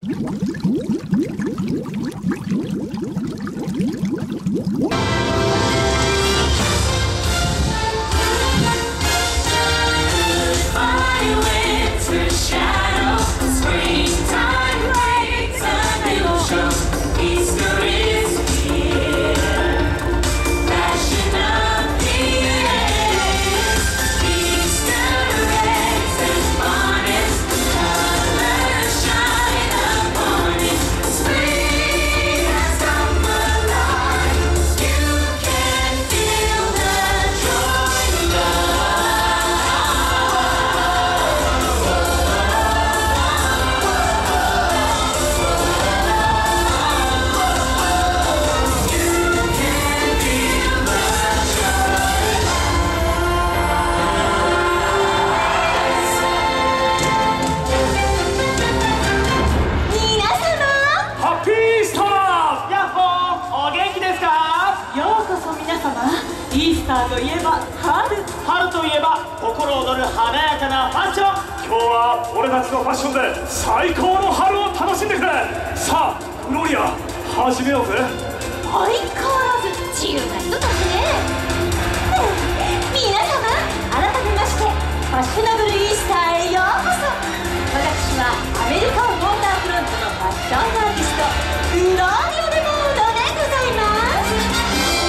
といえば春といえば心躍る華やかなファッション。 今日は俺たちのファッションで最高の春を楽しんでくれ。さあフローリア始めようぜ。 相変わらず自由な人たちね。皆様改めましてファッショナブルイースターへようこそ。私はアメリカンウォーターフロントのファッションアーティストフローリオ・デ・モードでございます。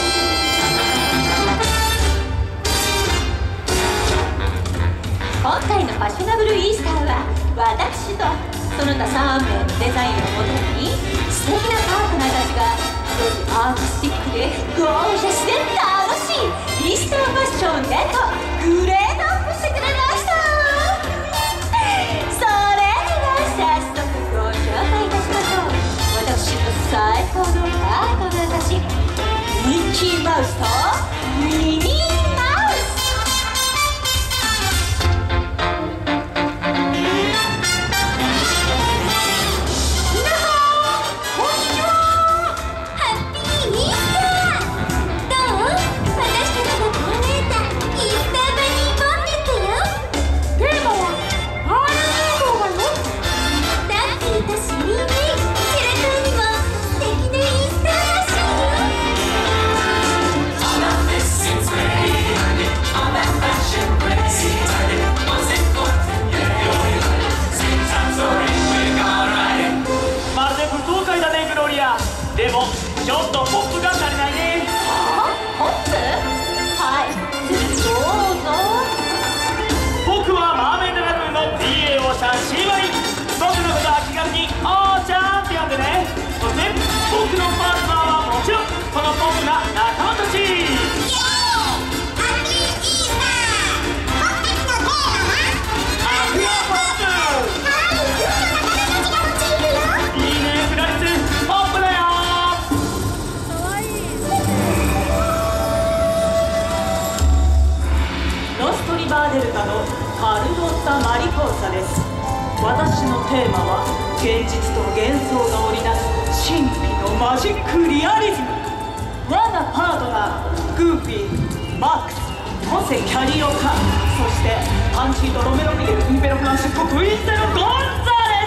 今回のファッショナブルイースターは私とその他3名のデザインをもとに素敵なパートナーたちがよりアーティスティックでゴージャスで楽しいイースターファッションへとグレードアップしてくれました。それでは早速ご紹介いたしましょう。私の最高のパートナーたち、ミッキーマウスとミニーマウス。 でもちょっとポップが足りないね。 はあ？ポップ？はい、どうぞ。 僕はマーメイドラグーンの PA をしたシーマリン。僕のことは気軽におーちゃんって呼んでね。そして僕のパートナーはもちろんこのポップな仲間たち。バーデルタのカルロッタ・マリコーサです。私のテーマは現実と幻想が織りなす神秘のマジックリアリズム。我がパートナーグーフィー、マックス、ホセ・キャリオカ、そしてパンチート・ロメロ・ミゲル・インペロ・フランシスコ・クインテロ・ゴンザレ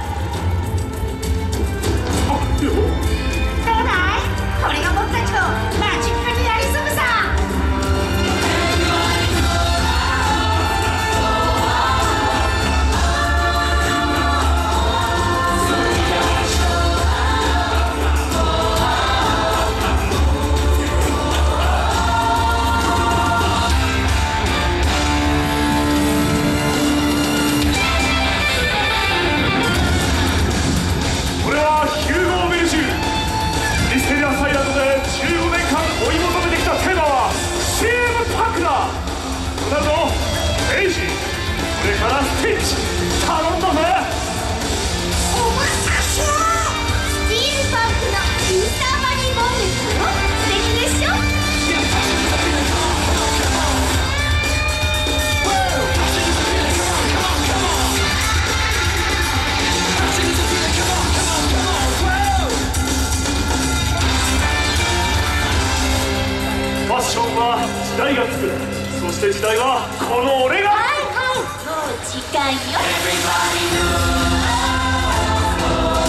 ス。 どうだい？これが僕たちのマジックリアリズムさ。 これからスティッチ頼んだぜ。 おまさしょスティールパンクのイースターマニーボンネットよ。素敵でしょ。 ファッションは時代が作る。そして時代はこの俺が。 はいはい、もう時間よ。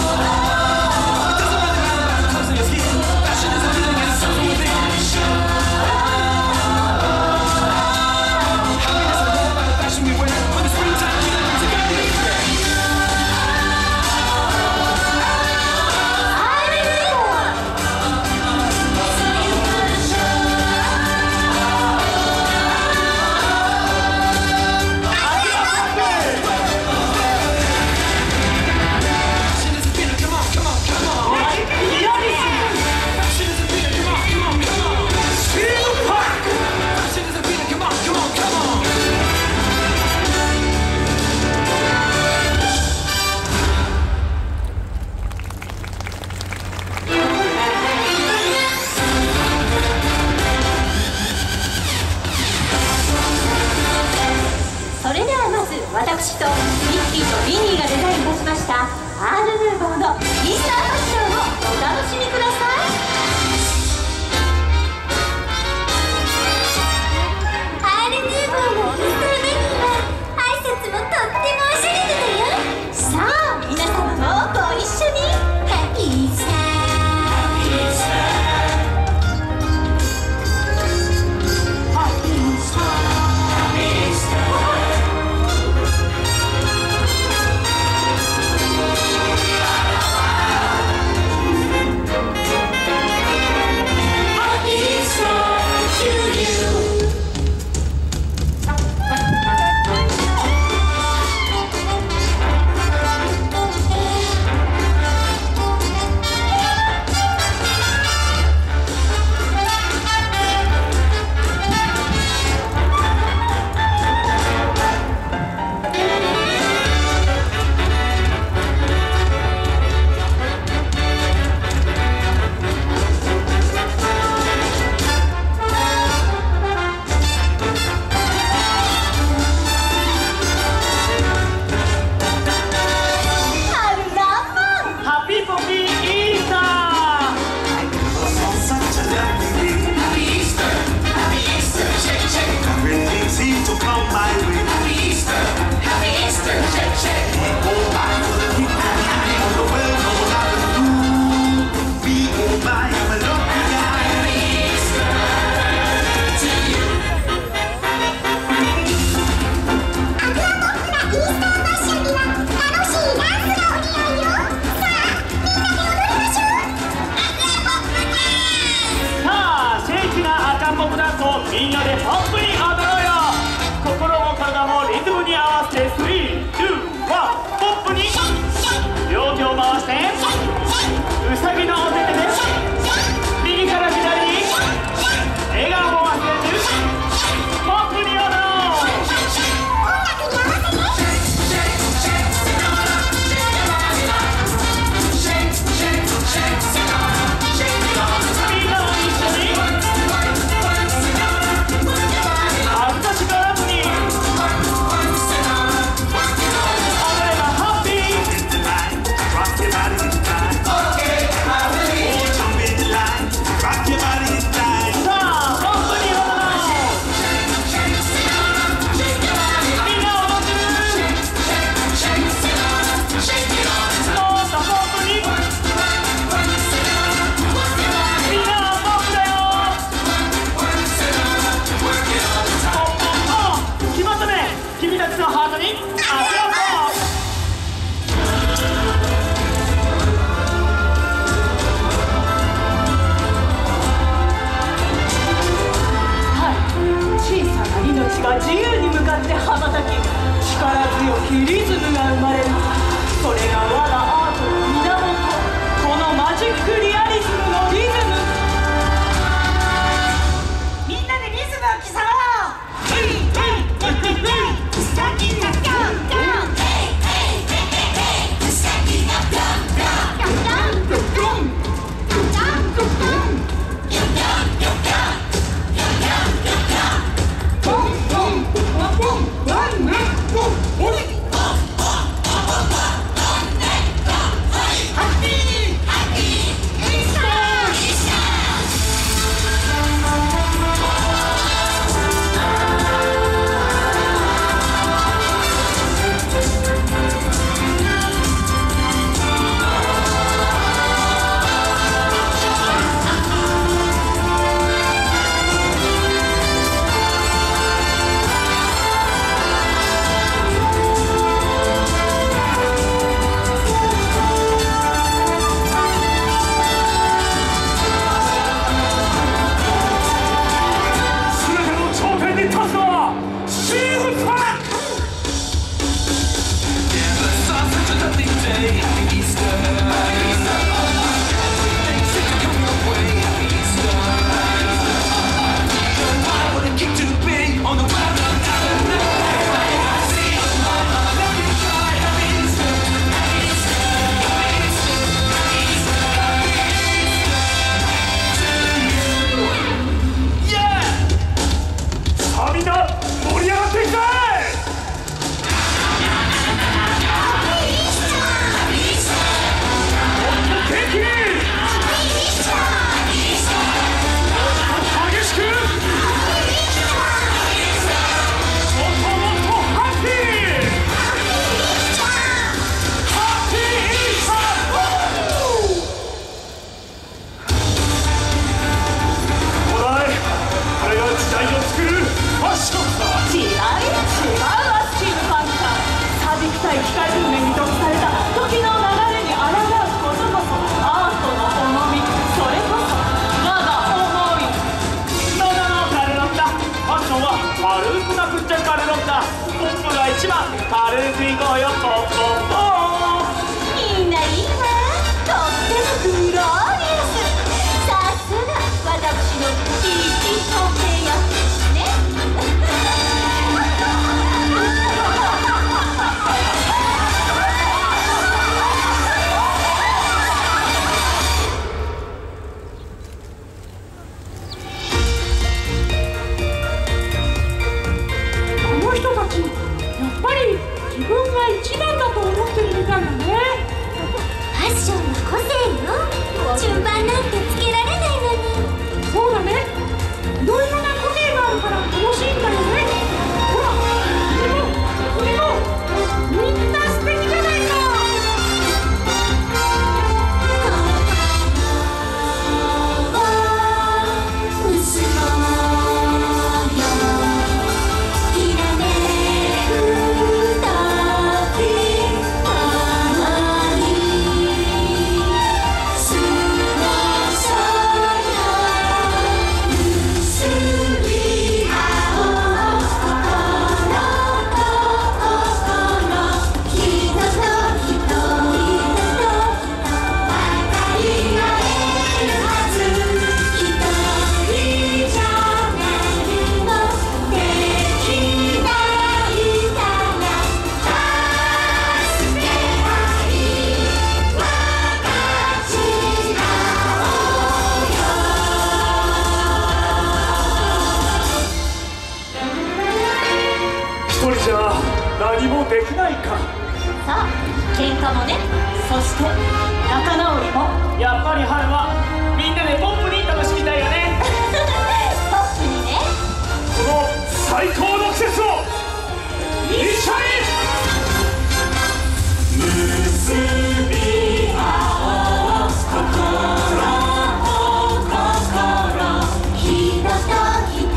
一番軽くいこうよポッポッポー。 みんないいわ、とってもグローリアス。さすが私の一の部屋ね。 あの人たち、やっぱり自分が一番だと思ってるみたいだね。 ファッションは個性よ。順番なんてつけられないのに。 そうだね。いろいろな個性があるから楽しいんだよね。ほら、君もみんな素敵じゃないか。 一人じゃ何もできないか。 さあ喧嘩もね、そして仲直りも。 やっぱり春はみんなでポップに楽しみたいよね。 ポップにね。 この最高の季節を一緒に結び合おう心と心、 人と人、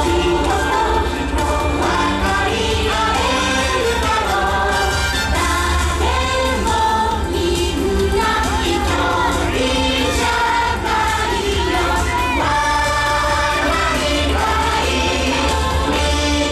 分かり合えるだろう。誰もみんな一人じゃないよ。笑い合い、目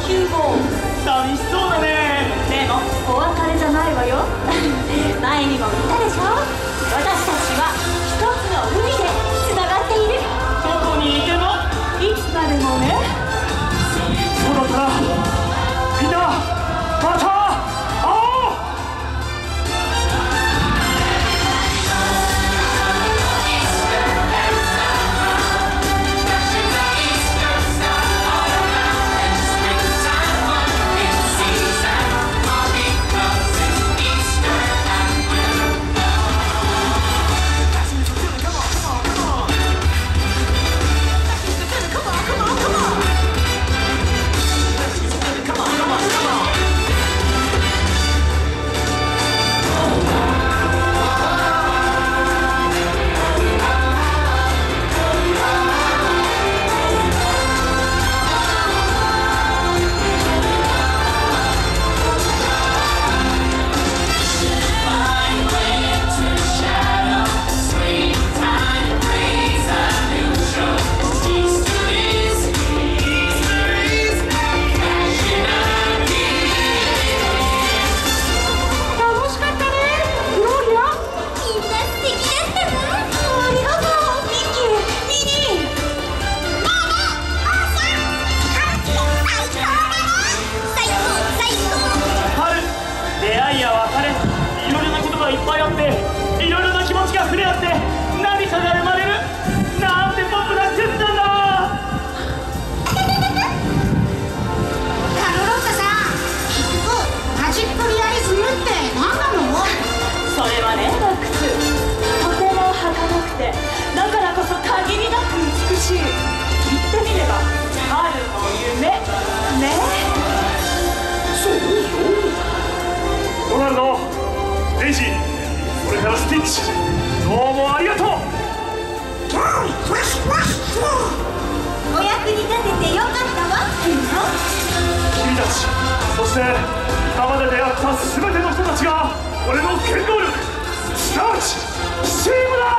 キューボー。 寂しそうだね。でもお別れじゃないわよ。 前にも言ったでしょ、私たちは一つの海でつながっている。 どこにいてもいつまでもね。 そうだったらみんなまた会おう。いっぱいあって、いろいろな気持ちが触れ合って何かが生まれるなんて僕らってんだな。 カルロッタさん、結局マジックリアリズムって何なの？ それはね、マックス、とても儚くてだからこそ限りなく美しい。言ってみれば春の夢ね。 そうドナルド、デイジー、それからスティッチ、どうもありがとう。 お役に立ててよかったわ。 君たち、そして今まで出会った全ての人たちが俺の原動力、すなわちチームだ。